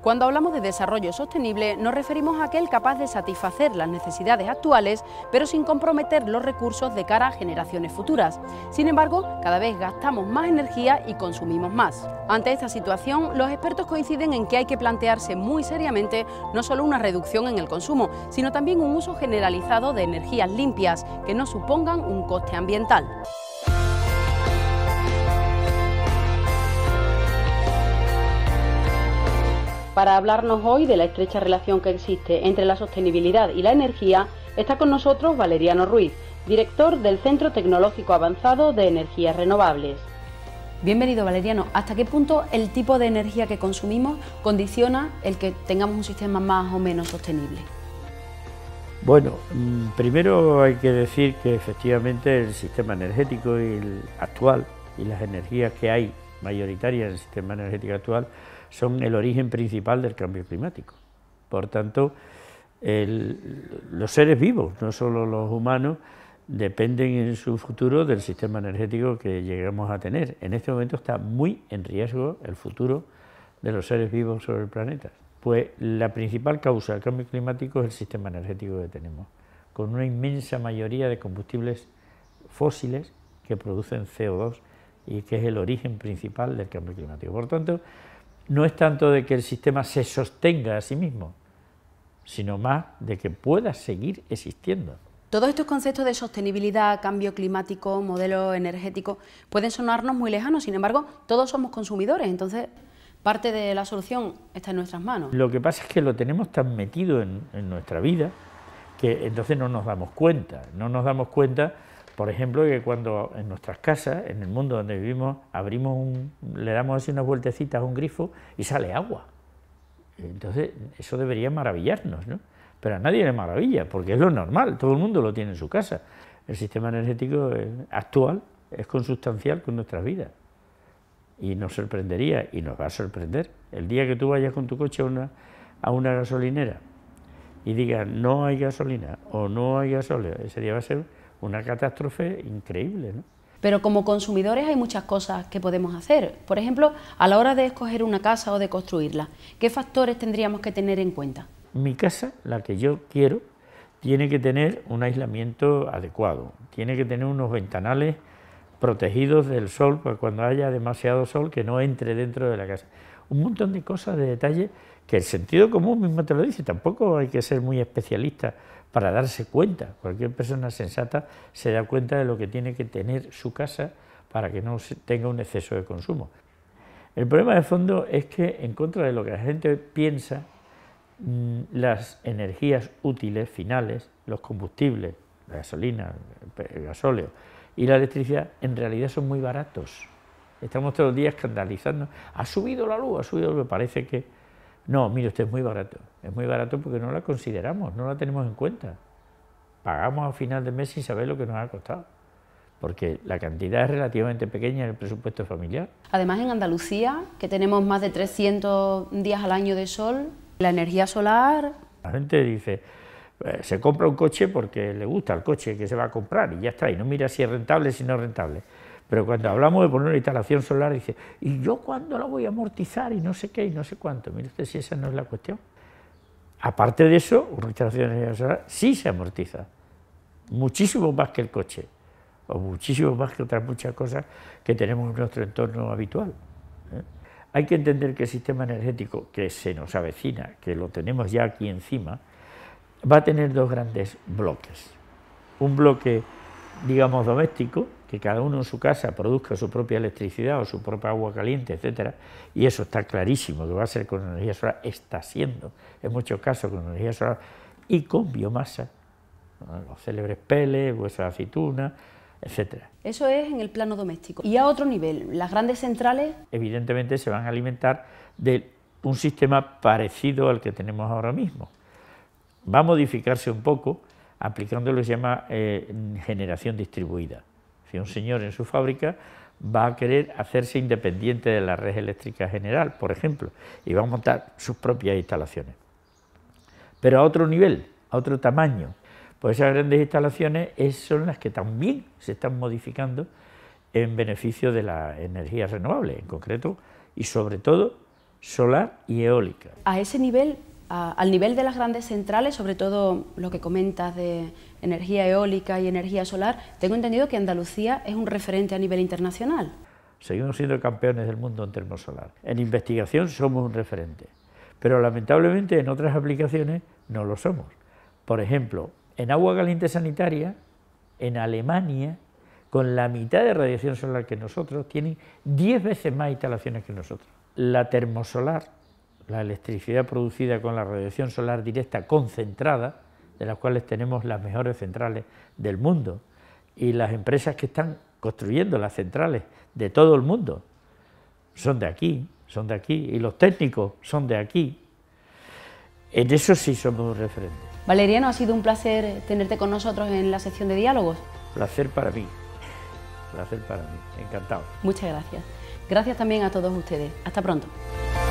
Cuando hablamos de desarrollo sostenible, nos referimos a aquel capaz de satisfacer las necesidades actuales, pero sin comprometer los recursos de cara a generaciones futuras. Sin embargo, cada vez gastamos más energía y consumimos más. Ante esta situación, los expertos coinciden en que hay que plantearse muy seriamente no solo una reducción en el consumo, sino también un uso generalizado de energías limpias que no supongan un coste ambiental. Para hablarnos hoy de la estrecha relación que existe entre la sostenibilidad y la energía, está con nosotros Valeriano Ruiz, director del Centro Tecnológico Avanzado de Energías Renovables. Bienvenido, Valeriano. ¿Hasta qué punto el tipo de energía que consumimos condiciona el que tengamos un sistema más o menos sostenible? Bueno, primero hay que decir que efectivamente el sistema energético actual y las energías que hay mayoritarias en el sistema energético actual son el origen principal del cambio climático. Por tanto, los seres vivos, no solo los humanos, dependen en su futuro del sistema energético que lleguemos a tener. En este momento está muy en riesgo el futuro de los seres vivos sobre el planeta. Pues la principal causa del cambio climático es el sistema energético que tenemos, con una inmensa mayoría de combustibles fósiles que producen CO2 y que es el origen principal del cambio climático. Por tanto, no es tanto de que el sistema se sostenga a sí mismo, sino más de que pueda seguir existiendo. Todos estos conceptos de sostenibilidad, cambio climático, modelo energético, pueden sonarnos muy lejanos, sin embargo, todos somos consumidores, entonces parte de la solución está en nuestras manos. Lo que pasa es que lo tenemos tan metido en nuestra vida que entonces no nos damos cuenta. No nos damos cuenta, por ejemplo, que cuando en nuestras casas, en el mundo donde vivimos, le damos así unas vueltecitas a un grifo y sale agua. Entonces eso debería maravillarnos, ¿no? Pero a nadie le maravilla, porque es lo normal, todo el mundo lo tiene en su casa. El sistema energético actual es consustancial con nuestras vidas. Y nos sorprendería, y nos va a sorprender, el día que tú vayas con tu coche a una gasolinera y digas no hay gasolina o no hay gasóleo, ese día va a ser una catástrofe increíble, ¿no? Pero como consumidores hay muchas cosas que podemos hacer. Por ejemplo, a la hora de escoger una casa o de construirla, ¿qué factores tendríamos que tener en cuenta? Mi casa, la que yo quiero, tiene que tener un aislamiento adecuado, tiene que tener unos ventanales protegidos del sol, para cuando haya demasiado sol que no entre dentro de la casa. Un montón de cosas, de detalles, que el sentido común mismo te lo dice, tampoco hay que ser muy especialista para darse cuenta. Cualquier persona sensata se da cuenta de lo que tiene que tener su casa para que no tenga un exceso de consumo. El problema de fondo es que, en contra de lo que la gente piensa, las energías útiles, finales, los combustibles, la gasolina, el gasóleo y la electricidad, en realidad son muy baratos. Estamos todos los días escandalizando, ha subido la luz, parece que... No, mire usted, es muy barato porque no la consideramos, no la tenemos en cuenta. Pagamos a final de mes sin saber lo que nos ha costado, porque la cantidad es relativamente pequeña en el presupuesto familiar. Además, en Andalucía, que tenemos más de 300 días al año de sol, la energía solar... La gente dice, se compra un coche porque le gusta el coche que se va a comprar y ya está, y no mira si es rentable, si no es rentable. Pero cuando hablamos de poner una instalación solar, dice, ¿y yo cuándo la voy a amortizar? Y no sé qué, y no sé cuánto. Mire usted si esa no es la cuestión. Aparte de eso, una instalación de energía solar sí se amortiza, muchísimo más que el coche, o muchísimo más que otras muchas cosas que tenemos en nuestro entorno habitual. Hay que entender que el sistema energético que se nos avecina, que lo tenemos ya aquí encima, va a tener dos grandes bloques. Un bloque, digamos, doméstico, que cada uno en su casa produzca su propia electricidad o su propia agua caliente, etcétera, y eso está clarísimo que va a ser con energía solar, está siendo en muchos casos con energía solar y con biomasa, los célebres pellets, hueso de aceituna, etcétera. Eso es en el plano doméstico. Y a otro nivel, las grandes centrales... Evidentemente se van a alimentar de un sistema parecido al que tenemos ahora mismo. Va a modificarse un poco aplicando lo que se llama generación distribuida. Si un señor en su fábrica va a querer hacerse independiente de la red eléctrica general, por ejemplo, y va a montar sus propias instalaciones. Pero a otro nivel, a otro tamaño, pues esas grandes instalaciones son las que también se están modificando en beneficio de las energías renovables, en concreto, y sobre todo solar y eólica. A ese nivel, al nivel de las grandes centrales, sobre todo lo que comentas de energía eólica y energía solar, tengo entendido que Andalucía es un referente a nivel internacional. Seguimos siendo campeones del mundo en termosolar. En investigación somos un referente, pero lamentablemente en otras aplicaciones no lo somos. Por ejemplo, en agua caliente sanitaria, en Alemania, con la mitad de radiación solar que nosotros, tienen 10 veces más instalaciones que nosotros. La termosolar, la electricidad producida con la radiación solar directa concentrada, de las cuales tenemos las mejores centrales del mundo, y las empresas que están construyendo las centrales de todo el mundo son de aquí, y los técnicos son de aquí. En eso sí somos un referente. Valeriano, ha sido un placer tenerte con nosotros en la sección de diálogos. Placer para mí, encantado. Muchas gracias. Gracias también a todos ustedes. Hasta pronto.